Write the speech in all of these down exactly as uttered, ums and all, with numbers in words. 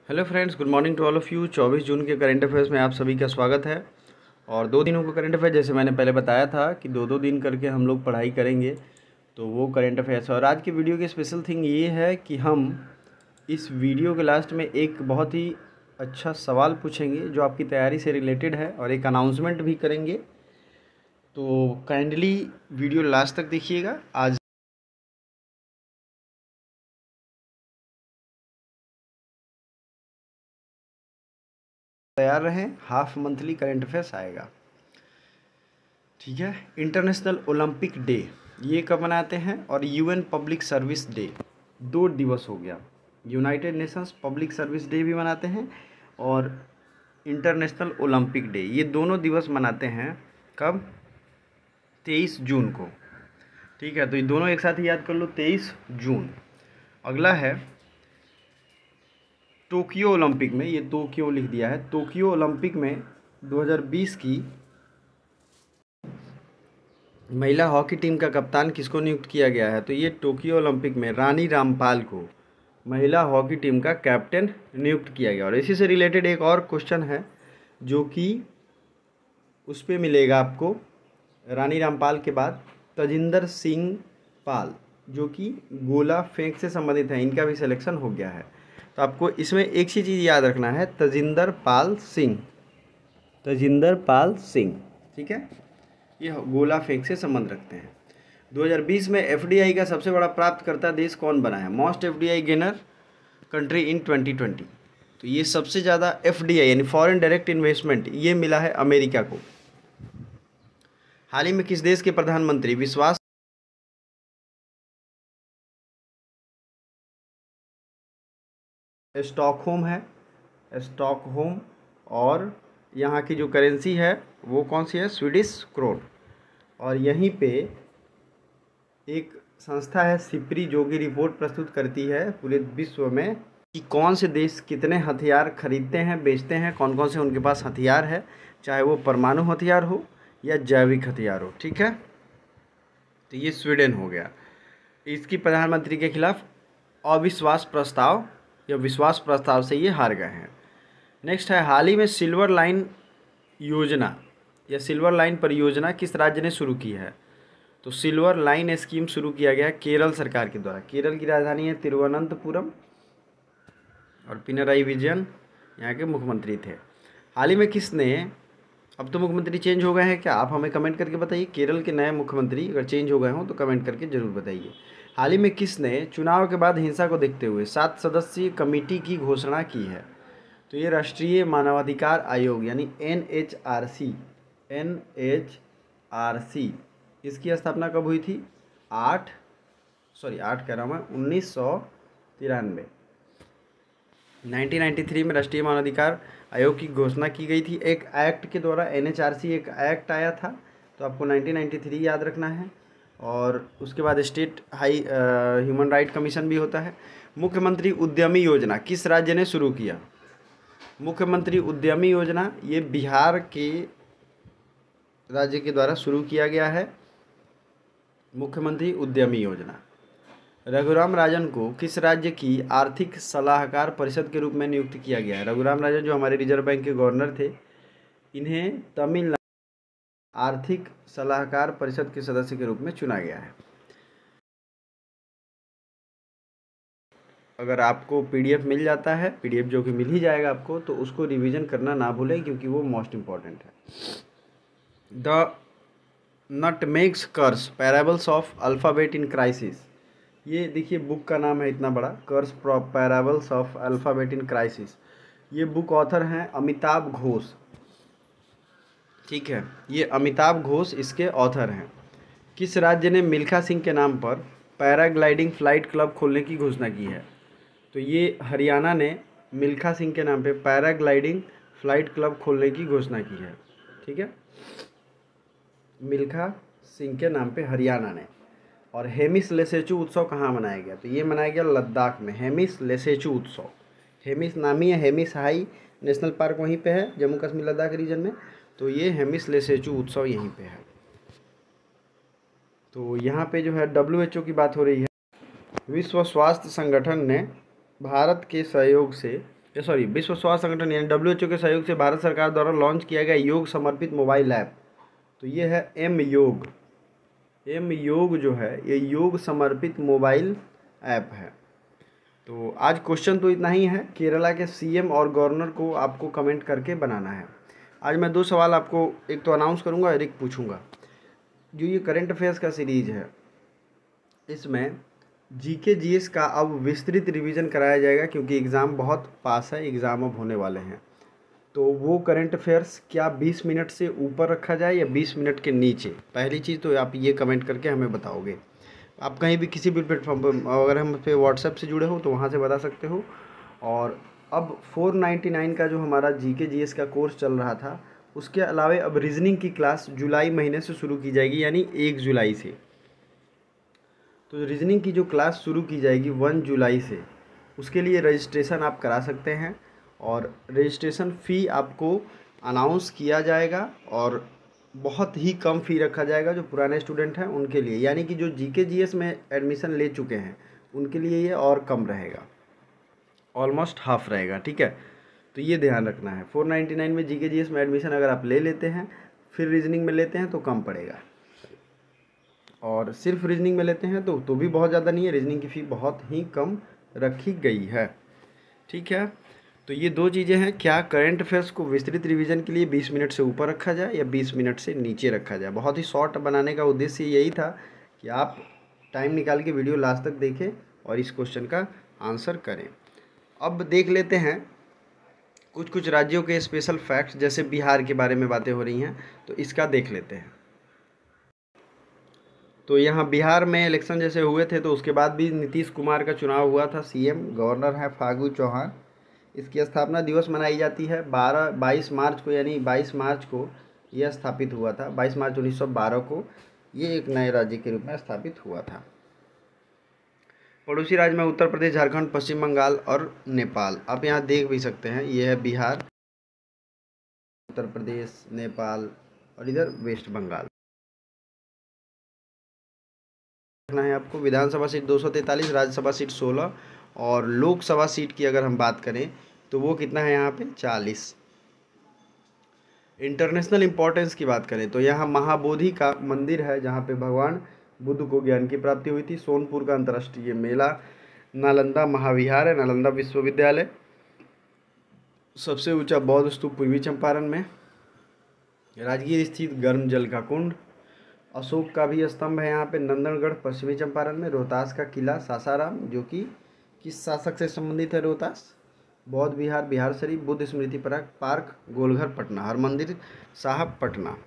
Hello friends, good morning to all of you. चौबीस जून के करंट अफेयर्स में आप सभी का स्वागत है। और दो दिनों का करंट अफेयर, जैसे मैंने पहले बताया था कि दो दो दिन करके हम लोग पढ़ाई करेंगे, तो वो करंट अफेयर्स। और आज की वीडियो की स्पेशल थिंग ये है कि हम इस वीडियो के लास्ट में एक बहुत ही अच्छा सवाल पूछेंगे जो आपकी तैयारी से रिलेटेड है, और एक अनाउंसमेंट भी करेंगे। तो काइंडली वीडियो लास्ट तक देखिएगा। आज तैयार रहें, हाफ मंथली करंट अफेयर्स आएगा, ठीक है। इंटरनेशनल ओलंपिक डे ये कब मनाते हैं, और यूएन पब्लिक सर्विस डे, दो दिवस हो गया। United Nations public service day भी मनाते हैं और इंटरनेशनल ओलंपिक डे, ये दोनों दिवस मनाते हैं कब? तेईस जून को, ठीक है। तो ये दोनों एक साथ ही याद कर लो, तेईस जून। अगला है टोक्यो ओलंपिक में, ये टोक्यो लिख दिया है, टोक्यो ओलंपिक में दो हज़ार बीस की महिला हॉकी टीम का कप्तान किसको नियुक्त किया गया है? तो ये टोक्यो ओलंपिक में रानी रामपाल को महिला हॉकी टीम का कैप्टन नियुक्त किया गया। और इसी से रिलेटेड एक और क्वेश्चन है जो कि उस पर मिलेगा आपको, रानी रामपाल के बाद तजिंदर सिंह पाल, जो कि गोला फेंक से संबंधित है, इनका भी सिलेक्शन हो गया है। तो आपको इसमें एक ही चीज़ याद रखना है, तजिंदर पाल सिंह, तजिंदर पाल सिंह, ठीक है। ये गोला फेंक से संबंध रखते हैं। दो हज़ार बीस में एफडीआई का सबसे बड़ा प्राप्तकर्ता देश कौन बना है? Most FDI gainer country in twenty twenty. तो ये सबसे ज़्यादा एफडीआई यानी फॉरेन डायरेक्ट इन्वेस्टमेंट ये मिला है अमेरिका को। हाल ही में किस देश के प्रधानमंत्री विश्वास स्टॉकहोम है, स्टॉकहोम, और यहाँ की जो करेंसी है वो कौन सी है? Swedish krona. और यहीं पे एक संस्था है सिप्री, जो कि रिपोर्ट प्रस्तुत करती है पूरे विश्व में कि कौन से देश कितने हथियार खरीदते हैं, बेचते हैं, कौन कौन से उनके पास हथियार है, चाहे वो परमाणु हथियार हो या जैविक हथियार हो, ठीक है। तो ये स्वीडन हो गया। इसकी प्रधानमंत्री के खिलाफ अविश्वास प्रस्ताव या विश्वास प्रस्ताव से ये हार गए हैं। नेक्स्ट है, हाल ही में सिल्वर लाइन योजना या सिल्वर लाइन परियोजना किस राज्य ने शुरू की है? तो सिल्वर लाइन स्कीम शुरू किया गया केरल सरकार के द्वारा। केरल की राजधानी है तिरुवनंतपुरम, और पिनराई विजयन यहाँ के मुख्यमंत्री थे। हाल ही में किसने, अब तो मुख्यमंत्री चेंज हो गए हैं क्या? आप हमें कमेंट करके बताइए, केरल के नए मुख्यमंत्री अगर चेंज हो गए हों तो कमेंट करके ज़रूर बताइए। हाल ही में किसने चुनाव के बाद हिंसा को देखते हुए सात सदस्यीय कमेटी की घोषणा की है? तो ये राष्ट्रीय मानवाधिकार आयोग यानी N H R C, N H R C, इसकी स्थापना कब हुई थी? आठ सॉरी आठ कह रहा हूँ मैं, उन्नीस सौ तिरानवे नाइनटीन नाइन्टी थ्री में राष्ट्रीय मानवाधिकार आयोग की घोषणा की गई थी एक एक्ट के द्वारा। एन एच आर सी एक एक्ट आया था, तो आपको नाइनटीन नाइन्टी थ्री याद रखना है। और उसके बाद state high human right commission भी होता है। मुख्यमंत्री उद्यमी योजना किस राज्य ने शुरू किया? मुख्यमंत्री उद्यमी योजना ये बिहार के राज्य के द्वारा शुरू किया गया है, मुख्यमंत्री उद्यमी योजना। रघुराम राजन को किस राज्य की आर्थिक सलाहकार परिषद के रूप में नियुक्त किया गया है? रघुराम राजन जो हमारे रिजर्व बैंक के गवर्नर थे, इन्हें तमिलनाडु आर्थिक सलाहकार परिषद के सदस्य के रूप में चुना गया है। अगर आपको पीडीएफ मिल जाता है, पीडीएफ जो कि मिल ही जाएगा आपको, तो उसको रिवीजन करना ना भूलें, क्योंकि वो मोस्ट इम्पॉर्टेंट है। The nutmegs curse parables of alphabet in crisis, ये देखिए बुक का नाम है इतना बड़ा, curse parables of alphabet in crisis. ये बुक ऑथर हैं अमिताभ घोष, ठीक है। ये अमिताभ घोष इसके ऑथर हैं। किस राज्य ने मिल्खा सिंह के नाम पर पैराग्लाइडिंग फ्लाइट क्लब खोलने की घोषणा की है? तो ये हरियाणा ने मिल्खा सिंह के नाम पे पैराग्लाइडिंग फ्लाइट क्लब खोलने की घोषणा की है, ठीक है, मिल्खा सिंह के नाम पे हरियाणा ने। और हेमिस लेसेचू उत्सव कहाँ मनाया गया? तो ये मनाया गया लद्दाख में, हेमिस लेसेचू उत्सव। हेमिस नामी है, हेमिस हाई नेशनल पार्क वहीं पे है, जम्मू कश्मीर लद्दाख रीजन में। तो ये हेमिस लेसेचू उत्सव यहीं पे है। तो यहाँ पे जो है डब्ल्यू एच ओ की बात हो रही है। विश्व स्वास्थ्य संगठन ने भारत के सहयोग से ये सॉरी विश्व स्वास्थ्य संगठन यानी डब्ल्यू एच ओ के सहयोग से भारत सरकार द्वारा लॉन्च किया गया योग समर्पित मोबाइल ऐप, तो ये है एम योग। एम योग जो है ये योग समर्पित मोबाइल ऐप है। तो आज क्वेश्चन तो इतना ही है, केरला के सीएम और गवर्नर को आपको कमेंट करके बनाना है। आज मैं दो सवाल आपको एक तो अनाउंस करूंगा और एक पूछूंगा। जो ये करंट अफेयर्स का सीरीज है इसमें जीके जीएस का अब विस्तृत रिवीजन कराया जाएगा, क्योंकि एग्ज़ाम बहुत पास है, एग्ज़ाम अब होने वाले हैं। तो वो करंट अफेयर्स क्या बीस मिनट से ऊपर रखा जाए या बीस मिनट के नीचे, पहली चीज़ तो आप ये कमेंट करके हमें बताओगे। आप कहीं भी किसी भी प्लेटफॉर्म पर, अगर हम पे व्हाट्सएप से जुड़े हो तो वहाँ से बता सकते हो। और अब चार सौ निन्यानवे का जो हमारा जीके जीएस का कोर्स चल रहा था, उसके अलावा अब रीजनिंग की क्लास जुलाई महीने से शुरू की जाएगी, यानी एक जुलाई से। तो रीजनिंग की जो क्लास शुरू की जाएगी वन जुलाई से, उसके लिए रजिस्ट्रेशन आप करा सकते हैं और रजिस्ट्रेशन फ़ी आपको अनाउंस किया जाएगा और बहुत ही कम फ़ी रखा जाएगा जो पुराने स्टूडेंट हैं उनके लिए, यानी कि जो जीके जीएस में एडमिशन ले चुके हैं उनके लिए ये और कम रहेगा, ऑलमोस्ट हाफ रहेगा। ठीक है, तो ये ध्यान रखना है। चार सौ निन्यानवे में जीके जीएस में एडमिशन अगर आप ले लेते हैं फिर रीजनिंग में लेते हैं तो कम पड़ेगा, और सिर्फ रीजनिंग में लेते हैं तो तो भी बहुत ज़्यादा नहीं है, रीजनिंग की फ़ी बहुत ही कम रखी गई है। ठीक है, तो ये दो चीज़ें हैं, क्या करंट अफेयर्स को विस्तृत रिवीजन के लिए बीस मिनट से ऊपर रखा जाए या बीस मिनट से नीचे रखा जाए। बहुत ही शॉर्ट बनाने का उद्देश्य यही था कि आप टाइम निकाल के वीडियो लास्ट तक देखें और इस क्वेश्चन का आंसर करें। अब देख लेते हैं कुछ कुछ राज्यों के स्पेशल फैक्ट्स, जैसे बिहार के बारे में बातें हो रही हैं तो इसका देख लेते हैं। तो यहाँ बिहार में इलेक्शन जैसे हुए थे तो उसके बाद भी नीतीश कुमार का चुनाव हुआ था सीएम, गवर्नर है फागू चौहान। इसकी स्थापना दिवस मनाई जाती है बारह बाईस मार्च को, यानी बाईस मार्च को यह स्थापित हुआ था। बाईस मार्च उन्नीस सौ बारह को ये एक नए राज्य के रूप में स्थापित हुआ था। पड़ोसी राज्य में उत्तर प्रदेश, झारखंड, पश्चिम बंगाल और नेपाल। आप यहाँ देख भी सकते हैं, ये है बिहार, उत्तर प्रदेश, नेपाल और इधर वेस्ट बंगाल। रखना है आपको। विधानसभा सीट दो सौ तैंतालीस, राज्यसभा सीट सोलह और लोकसभा सीट की अगर हम बात करें तो वो कितना है यहाँ पे चालीस। इंटरनेशनल इम्पोर्टेंस की बात करें तो यहाँ महाबोधि का मंदिर है जहाँ पे भगवान बुद्ध को ज्ञान की प्राप्ति हुई थी। सोनपुर का अंतर्राष्ट्रीय मेला, नालंदा महाविहार है, नालंदा विश्वविद्यालय, सबसे ऊंचा बौद्ध स्तूप पूर्वी चंपारण में, राजगीर स्थित गर्म जल का कुंड, अशोक का भी स्तंभ है यहाँ पे नंदनगढ़ पश्चिमी चंपारण में, रोहतास का किला सासाराम जो कि किस शासक से संबंधित है रोहतास, बौद्ध विहार बिहार शरीफ, बुद्ध स्मृति पार्क गोलघर पटना, हरमंदिर साहब पटना।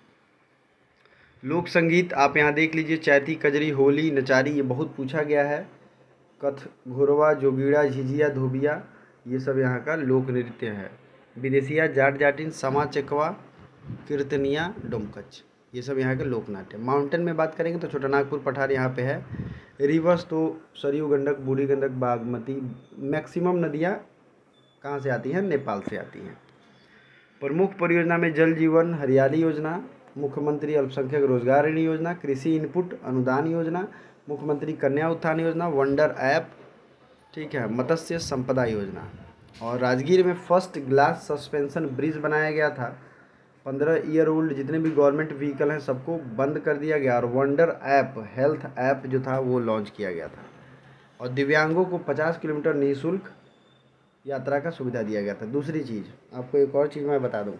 लोक संगीत आप यहाँ देख लीजिए, चैती, कजरी, होली, नचारी, ये बहुत पूछा गया है। कथ, घुरवा, जोगीड़ा, झिझिया, धोबिया, ये सब यहाँ का लोक नृत्य है। विदेशिया, जाट जाटिन, समा चकवा, कीर्तनिया, डोमकच, ये सब यहाँ के लोक नाट्य। माउंटेन में बात करेंगे तो छोटा नागपुर पठार यहाँ पे है। रिवर्स तो सरयू, गंडक, बूढ़ी गंडक, बागमती, मैक्सिमम नदियाँ कहाँ से आती हैं, नेपाल से आती हैं। प्रमुख परियोजना में जल जीवन हरियाली योजना, मुख्यमंत्री अल्पसंख्यक रोजगार ऋण योजना, कृषि इनपुट अनुदान योजना, मुख्यमंत्री कन्या उत्थान योजना, वंडर ऐप, ठीक है, मत्स्य संपदा योजना। और राजगीर में फर्स्ट ग्लास सस्पेंशन ब्रिज बनाया गया था। पंद्रह ईयर ओल्ड जितने भी गवर्नमेंट व्हीकल हैं सबको बंद कर दिया गया और वंडर ऐप हेल्थ ऐप जो था वो लॉन्च किया गया था। और दिव्यांगों को पचास किलोमीटर निःशुल्क यात्रा का सुविधा दिया गया था। दूसरी चीज़ आपको एक और चीज़ मैं बता दूं,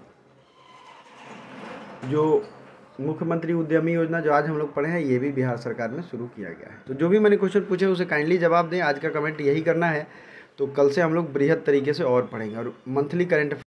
जो मुख्यमंत्री उद्यमी योजना जो आज हम लोग पढ़े हैं ये भी बिहार सरकार में शुरू किया गया है। तो जो भी मैंने क्वेश्चन पूछे उसे काइंडली जवाब दें। आज का कमेंट यही करना है, तो कल से हम लोग बृहद तरीके से और पढ़ेंगे। और मंथली करंट